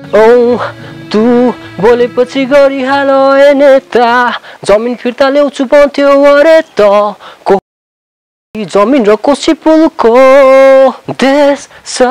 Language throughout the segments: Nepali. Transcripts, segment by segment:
औ तू बोलेपछि गरिहाल ए नेता जमिन फिर्ता ल्याउँछु भन्थ्यो अरे त जमिन र कोशी पुलको देश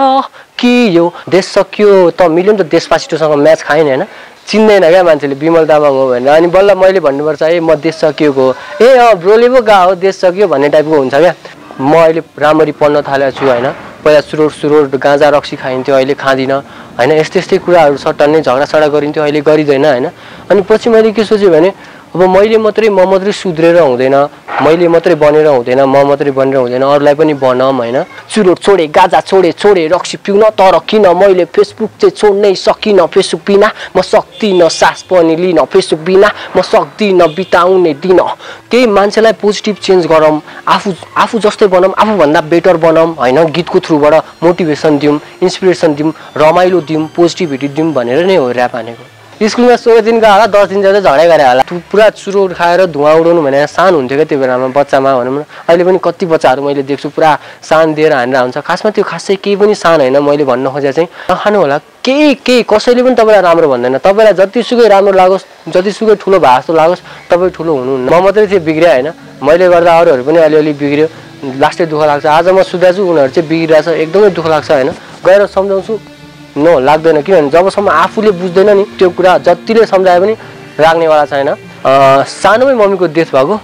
सकियो देश सकियो त मिल्यो नि त देशवासीसँग म्याच खाएन हैन चिन्दैन क्या मान्छेले विमल तामाङ हो भनेर अनि बल्ल मैले भन्नुपर्छ ए म देश सकिएको ए ब्रोले पो गा हो देश सकियो भन्ने टाइपको हुन्छ क्या म अहिले राम्ररी पढ्न थालेको छु हैन पहिला सुरोट गाँजा रक्सी खाइन्थ्यो अहिले खाँदिनँ हैन यस्तै कुराहरू सट्टन्नै झगडा गरिन्थ्यो अहिले गरिदैन हैन अनि पछि मैले के सोचेँ भने अब म मात्रै सुध्रेर हुँदैन मैले मात्रै बनेर हुँदैन म मात्रै बनेर हुँदैन अरूलाई पनि बनाऊँ हैन चुरोट छोडे गाजा छोडे रक्सी पिउन तर किन मैले फेसबुक चाहिँ छोड्नै सकिन फेसबुक बिना म सक्दिन सास पनि लिन फेसबुक बिना म सक्दिन बिताउने दिन त्यही मान्छेलाई पोजिटिभ चेन्ज गरौँ आफू जस्तै बनाऊँ आफूभन्दा बेटर बनाऊँ हैन गीतको थ्रुबाट मोटिभेसन दिउँ इन्स्पिरेसन दिउँ रमाइलो दिउँ पोजिटिभिटी दिउँ भनेर नै हो र्याप हानेको स्कुलमा 16 दिनका होला 10 दिन जति झगडा गरे होला पुरा चुरोट खाएर धुवा उडाउनु भने सानो हुन्थ्यो क्या त्यो बेलामा बच्चामा भनौँ न अहिले पनि कति बच्चाहरू मैले देख्छु पुरा सान दिएर हानेर हुन्छ खासमा त्यो खासै केही पनि सान होइन मैले भन्न खोजे चाहिँ नखानु होला केही कसैले पनि तपाईँलाई राम्रो भन्दैन तपाईँलाई जतिसुकै राम्रो लागोस् जतिसुकै ठुलो भए जस्तो लागोस् तपाईँ ठुलो हुनुहुन्न म मात्रै थिएँ बिग्रिया होइन मैले गर्दा अरूहरू पनि अलिअलि बिग्रियो लास्टै दुःख लाग्छ आज म सुधार्छु उनीहरू चाहिँ बिग्रिरहेछ एकदमै दुःख लाग्छ होइन गएर सम्झाउँछु नो लाग्दैन किनभने जबसम्म आफूले बुझ्दैन नि त्यो कुरा जतिले सम्झाए पनि राख्नेवाला छैन सानोमै मम्मीको डेथ भएको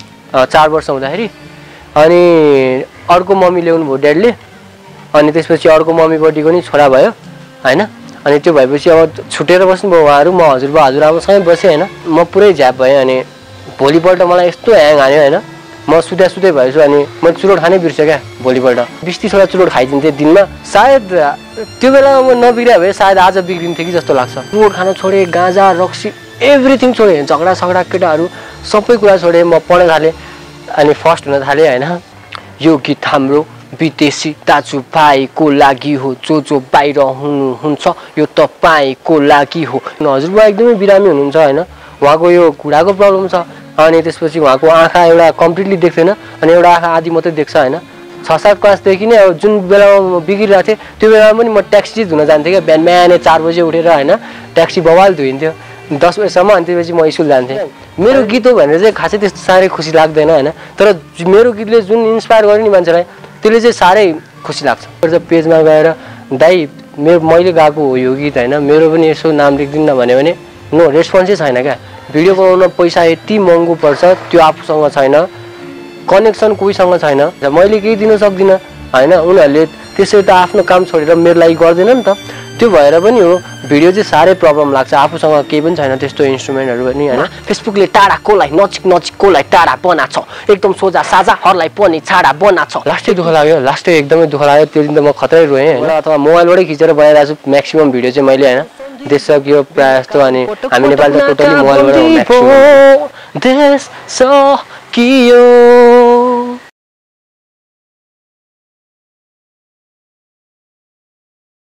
4 वर्ष हुँदाखेरि अनि अर्को मम्मी ल्याउनु भयो ड्याडीले अनि त्यसपछि अर्को मम्मीपट्टिको नि छोरा भयो हैन अनि त्यो भएपछि अब छुटेर बस्नुभयो उहाँहरू म हजुरआमासँगै बसेँ हैन म पुरै झ्याप भएँ अनि भोलिपल्ट मलाई यस्तो ह्याङ हान्यो हैन म सुत्दै भएछु अनि म चुरोट खानै बिर्सेँ क्या भोलिपल्ट 20-30 चुरोट खाइदिन्थेँ दिनमा सायद त्यो बेलामा म नबिग्रिया भए सायद आज बिग्रिन्थेँ कि जस्तो लाग्छ चुरोट खान छोडेँ गाँजा रक्सी एभ्रिथिङ छोडेँ झगडा केटाहरू सबै कुरा छोडेँ म पढ्न थालेँ अनि फर्स्ट हुन थालेँ हैन यो गीत हाम्रो विदेशी दाजुभाइको लागि हो जो बाहिर हुनुहुन्छ यो तपाईँको लागि हो हजुरबा एकदमै बिरामी हुनुहुन्छ हैन उहाँको यो घुँडाको प्रब्लम छ अनि त्यसपछि उहाँको आँखा एउटा कम्प्लिटली देख्दैन अनि एउटा आँखा आधी मात्रै देख्छ हैन 6-7 क्लासदेखि नै अब जुन बेलामा म बिग्रिरहेको थिएँ त्यो बेलामा पनि म ट्याक्सी धुन जान्थेँ क्या बिहान 4 बजे उठेर हैन ट्याक्सी बवाल धुइन्थ्यो 10 बजेसम्म अनि त्यसपछि म स्कुल जान्थेँ मेरो गीत हो भनेर चाहिँ खासै त्यस्तो साह्रै खुसी लाग्दैन हैन तर मेरो गीतले जुन इन्स्पायर गर्यो नि मान्छेलाई त्यसले चाहिँ साह्रै खुसी लाग्छ पेजमा गएर दाइ मैले गाएको हो यो गीत हैन मेरो पनि यसो नाम लेखिदिनु भने नो रेस्पोन्सै छैन क्या भिडियो बनाउन पैसा यति महँगो पर्छ त्यो आफूसँग छैन कनेक्सन कोहीसँग छैन मैले केही दिन सक्दिनँ हैन उनीहरूले त्यसरी त आफ्नो काम छोडेर मेरो लागि गर्दैन नि त त्यो भएर पनि हो भिडियो चाहिँ साह्रै प्रब्लम लाग्छ आफूसँग केही पनि छैन त्यस्तो इन्स्ट्रुमेन्टहरू पनि हैन फेसबुकले टाढा कोलाई नजिक कोलाई टाढा बनाछ एकदम सोझा साझाहरूलाई पनि छाडा बनाछ लास्टै दुःख लाग्यो लास्टै एकदमै दुःख लाग्यो त्यो दिन त म खतरै रोएँ हैन अथवा मोबाइलबाटै खिचेर बनाइरहेको छु म्याक्सिमम भिडियो चाहिँ मैले हैन देश सकियो प्रायः जस्तो अनि हामी नेपाल त टोटली मोबाइलबाट देश सकियो